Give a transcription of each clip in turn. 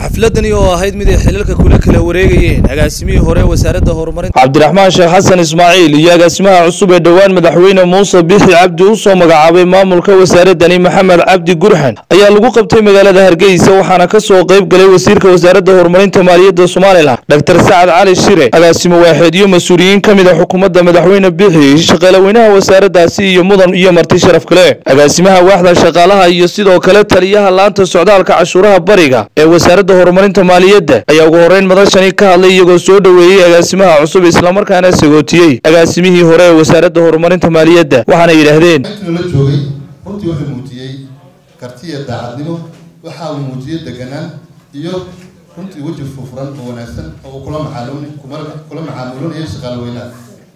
xafladani oo ahayd mid ay xilalka kula wareegayeen agaasimihii hore wasaaradda horumarinta Cabdiraxmaan Sheekh Xasan Ismaaciil iyo agaasimaha cusub ee dhawaan madaxweyne Muuse Bixi Cabdi uu soo magacaabay maamulka wasaaradani Maxamed Cabdi Gurxan ayaa lagu qabtay magaalada Hargeysa waxaana ka soo qayb galay wasiirka wasaaradda horumarinta maaliyadda Soomaaliland Dr. Saad Cali Shire agaasimo waaxid iyo mas'uuliyiin kamid ah xukuumadda madaxweyne Bixi shaqaalaweynaha wasaaraddaasi iyo mudan iyo marti sharaf kale agaasimaha waaxda shaqaalaha iyo sidoo kale taliyaha laanta socdaalka cashuuraha bariga ee wasaaradda horumarinta maaliyadda ayaa ugu horeyn madashani ka hadlay iyagoo soo dhaweeyay agaasimaha cusub isla markaana sagootiyay agaasimihii hore ee wasaaradda horumarinta maaliyadda waxaana yiraahdeen la joogay runtii wuxuu muujiyay kartiya daacadnimo waxa uu muujiyay deganaan iyo runtii waji furan oo wanaagsan oo kula macaamiloonayo shaqaalaweynaha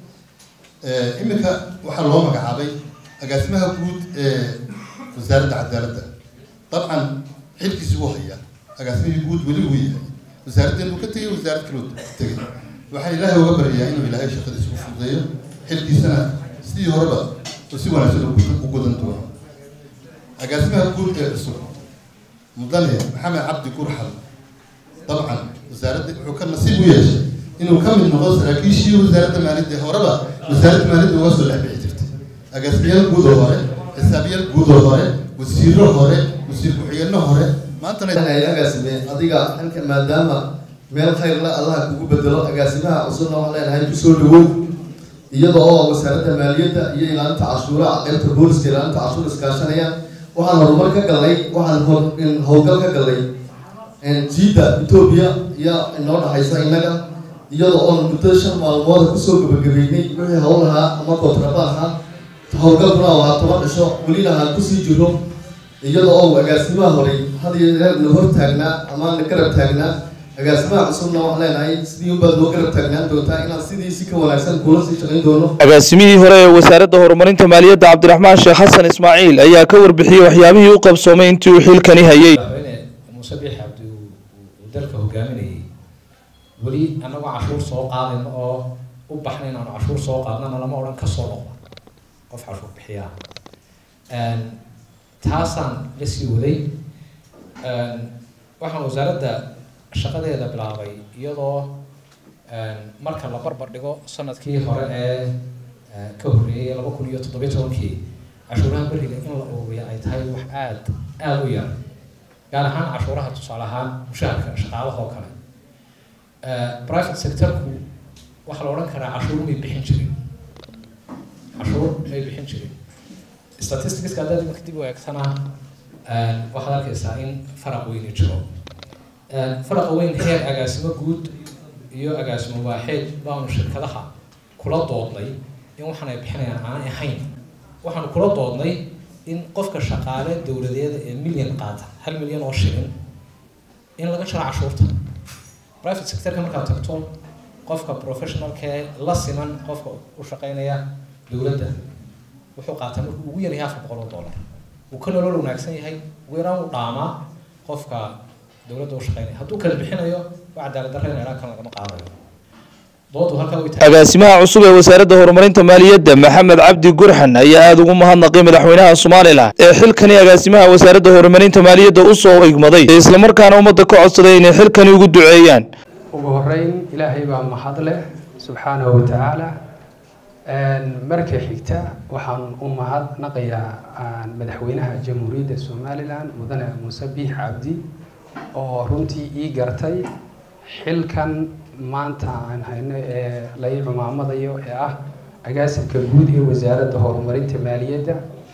iminka waxa loo magacaabay agaasimaha guud ee wasaaradda cadaaladda dabcan xilkiisu uu hayaa agaasimaha guud wali uu yahay wasaaraddan uu ka tagay wasaarad kale uu tagay waxaan ilaahay uga baryaa inuu ilaahay shaqadiisa u fududeeyo xilkiisana sidii horeba oo si wanaagsan u gudan doono agaasimaha guud ee cusub mudane Maxamed Cabdi Gurxan dabcan wasaaradda wuxuu ka nasiib u yeeshay inuu ka mid noqdo saraakiishii wasaaradda maaliyadda horeba wasaaradda maaliyadda uga soo dhexbixi jirtay agaasimayaal guud oo hore xisaabiyaal guud oo hore wasiiro hore wasiir ku-xigeenno hore maantana agaasime adiga halka maadaama meel khayr la Allah kugu bedelo agaasimaha cusubna waxaan leenahay ku soo dhawow iyadoo oo wasaaradda maaliyadda iyo ilaalinta cashuuraha qaybta booliska ilaalinta cashuur iskaashanaya waxaan horumar ka galay waxaan howlgal ka galay jiida Itoobiya iyo inoo dhaxaysa inaga iyadoo oo muddo 5 maalmood ku soo gabagabeynay wixii howlaha ama kontrabaha howlgalkuna waa 10 cisho wali lahaan ku sii jiro iyadoo oo agaasimaha hore hadii la hor taagnaa ama la garab taagnaa agaasimaha cusubna waxaan leenahay sidii uu baad loo garab taagnaan doontaa inaan sidii si ka wanaagsan kula sii shaqayn doono agaasimihii hore ee wasaaradda horumarinta maaliyadda Cabdiraxmaan Sheekh Xasan Ismaaciil ayaa ka warbixiyay waxyaabihii uu qabsoomay intii uu xilkani hayay Muuse Bixi Cabdi uu dalka hogaaminayay wali anagu cashuur soo qaadayno oo u baxnay inaan cashuur soo qaadnana lama oran ka soo noqdo qof cashuur bixiya taasaan la sii waday waxaan wasaaradda shaqadeeda bilaabay iyadoo marka la barbar dhigo sanadkii hore ee ka horreeyay 2017 cashuuraha bariga in la ururiyo ay tahay wax aad u yar gaar ahaan cashuuraha tusaale ahaan mushaharka shaqaalaha oo kale private sectorku waxa la oran karaa cashuur may bixin jirin statistics ka dad markii dib u eegtana waxaad arkaysaa in faraq weyn jiro faraq weyn heer agaasimo guud iyo agaasimo waaxid baan shirkadaha kula doodnay in waxaan ay bixinayaan aan ahayn waxaan kula doodnay in qofka shaqaale dawladeed ee milyan qaata 1 milyan oo shilin in laga jaro cashuurta private sector ka marka tagto qofka professional ka la siman qofka u shaqeynaya dawladda wuxuu qaataa markuu ugu yar yahay $400 uu ka nolol wanaagsan yahay weeraan u dhaama qofka dawladda u shaqeynaya hadduu kala bixinayo waa cadaalad darro in kan laga qaadayo agaasimaha cusub ee wasaaradda horumarinta maaliyadda Maxamed Cabdi Gurxan ayaa aad ugu mahadnaqay madaxweynaha Soomaaliland ee xilkani agaasimaha wasaaradda horumarinta maaliyadda u soo igmaday isla markaana ummadda ka codsaday inay xilkani ugu duceeyaan ugu horeyn ilaahay baa mahad leh subxaanahu wa ta'ala markii xigta waxaan u mahadnaqayaa madaxweynaha jamhuuriyadda Soomaaliland mudane Muuse Bixi Cabdi oo runtii ii gartay xilkan maanta aan hayno ee la imaamadayo ee ah agaasimka guud ee wasaaradda horumarinta maaliyadda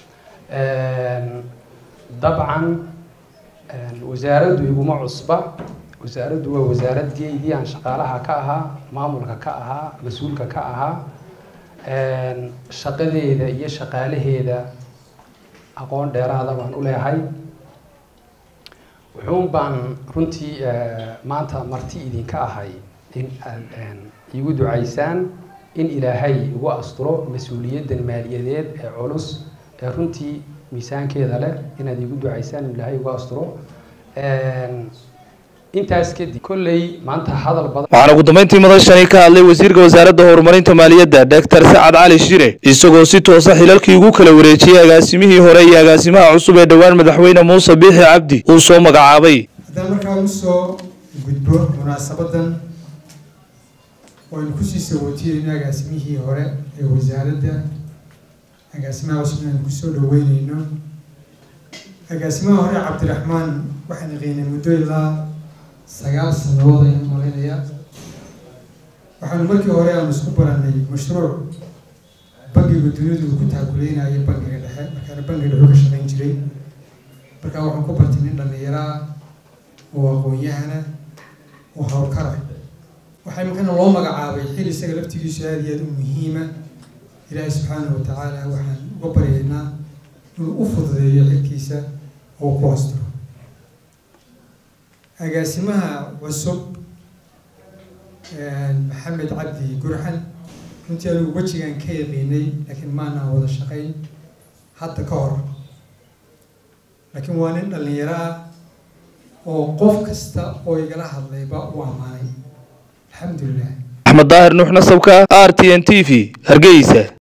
dabcan wasaaraddu iguma cusba wasaaraddu waa wasaaradgeedii aan shaqaalaha ka ahaa maamulka ka ahaa mas'uulka ka ahaa shaqadeeda iyo shaqaalaheeda aqoon dheeraada baan u leeyahay wuxuun baan runtii maanta marti idinka ahay in aad igu ducaysaan in ilaahay ugu asturo mas'uuliyaddan maaliyadeed ee culus ee runtii miisaankeeda leh inaad igu ducaysaan in ilaahay ugu asturo intaas kadib kolley maanta hadal badan waxaan ugu dambeyntii madashani ka hadlay wasiirka wasaaradda horumarinta maaliyadda Dr. Saad Cali Shire isagoo si toos ah xilalkii ugu kala wareejiyay agaasimihii hore iyo agaasimaha cusub ee dhawaan madaxweyne Muuse Bixi Cabdi uu soo magacaabay هذا مركز وسو gudbo munaasabadan oo ku sii sawootiyay agaasimihi hore ee wasaaradda agaasimaha cusub ku soo dhaweynayno agaasimaha hore Cabdiraxmaan waxaan qiinay muddo ilaa 9 sanadood ay marinaya waxaan markii hore aan isku baranay mashruuc bangiga dunida ku taakuleynaya bangiga dhexe marka bangiga dhexe ka shaqeyn jiray marka waxaan ku bartay in dhalinyaro oo aqoon-yahana وهاوكره waxay markaa loo magacaabay xil isaga laftigiisu aad iyo aad muhiim ah Ilaahay subhanahu wa ta'ala waxaan uga baryaynaa inuu u fududeeyo xilkiisa oo ku hoosto agaasimaha cusub Maxamed Cabdi Gurxan intii uu wajigan ka yaqaanay laakiin maana wada shaqeyn hadda ka hor laakiin waa nin dhalinyaro oo qof kasta oo igala hadlayba waa maay alxamdulillah Axmed Daahir Nuux Nasabka RTN TV Hargeysa